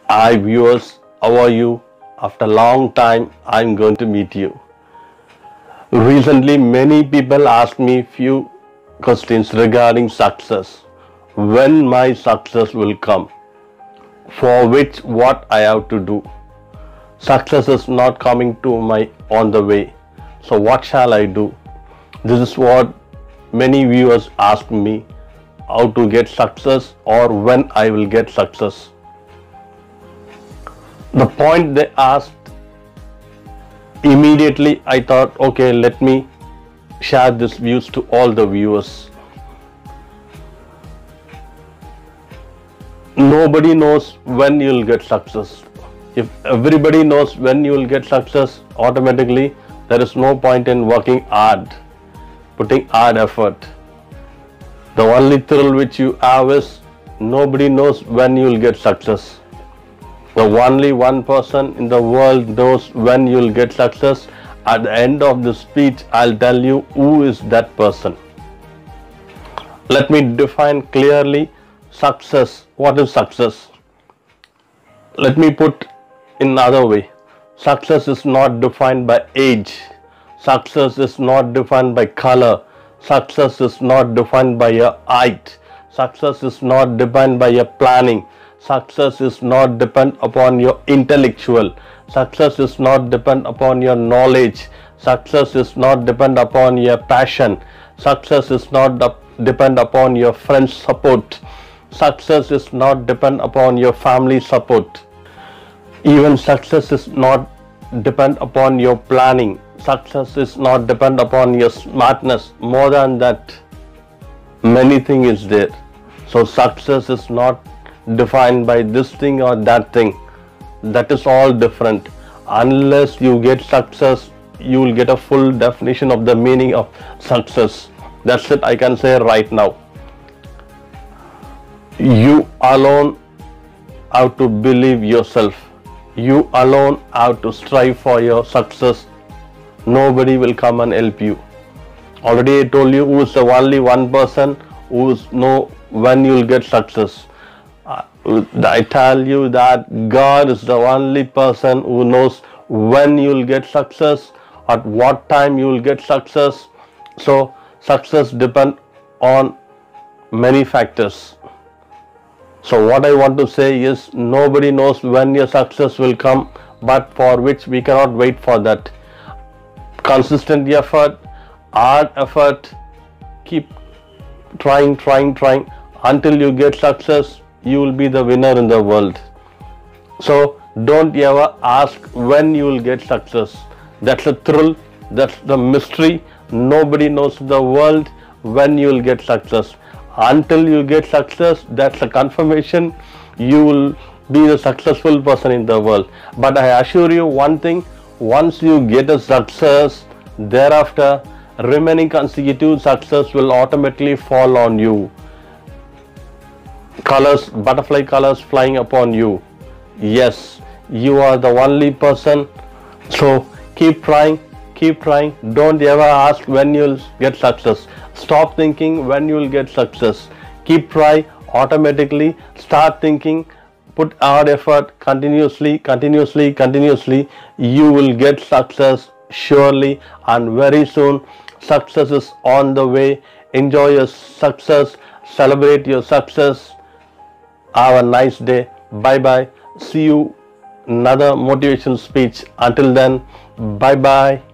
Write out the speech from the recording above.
Hi viewers, how are you? After a long time, I'm going to meet you. Recently, many people asked me few questions regarding success. When my success will come? For which what I have to do? Success is not coming to my on the way. So what shall I do? This is what many viewers ask me, how to get success or when I will get success. The point they asked, immediately I thought, okay, let me share this views to all the viewers. Nobody knows when you will get success. If everybody knows when you will get success, automatically there is no point in working hard, putting hard effort. The only thrill which you have is nobody knows when you will get success. The only one person in the world knows when you will get success. At the end of the speech, I'll tell you who is that person. Let me define clearly success. What is success? Let me put in another way. Success is not defined by age. Success is not defined by color. Success is not defined by your height. Success is not defined by your planning. Success is not depend upon your intellectual. Success is not depend upon your knowledge. Success is not depend upon your passion. Success is not depend upon your friends' support. Success is not depend upon your family support. Even success is not depend upon your planning. Success is not depend upon your smartness. More than that, many things is there. So success is not defined by this thing or that thing. That is all different. Unless you get success, you will get a full definition of the meaning of success. That's it, I can say right now. You alone have to believe yourself. You alone have to strive for your success. Nobody will come and help you. Already I told you who is the only one person who knows when you will get success. I tell you that God is the only person who knows when you will get success, at what time you will get success. So success depends on many factors. So what I want to say is, nobody knows when your success will come, but for which we cannot wait for that. Consistent effort, hard effort, keep trying until you get success. You will be the winner in the world. So don't ever ask when you will get success. That's a thrill, that's the mystery. Nobody knows in the world when you will get success. Until you get success, that's a confirmation you will be the successful person in the world. But I assure you one thing, once you get a success, thereafter remaining consecutive success will automatically fall on you. Colors, butterfly colors flying upon you. Yes, you are the only person. So keep trying. Don't ever ask when you'll get success. Stop thinking when you'll get success. Keep trying. Automatically start thinking. Put hard effort continuously. You will get success surely, and very soon success is on the way. Enjoy your success. Celebrate your success. Have a nice day. Bye bye. See you another motivation speech. Until then, bye bye.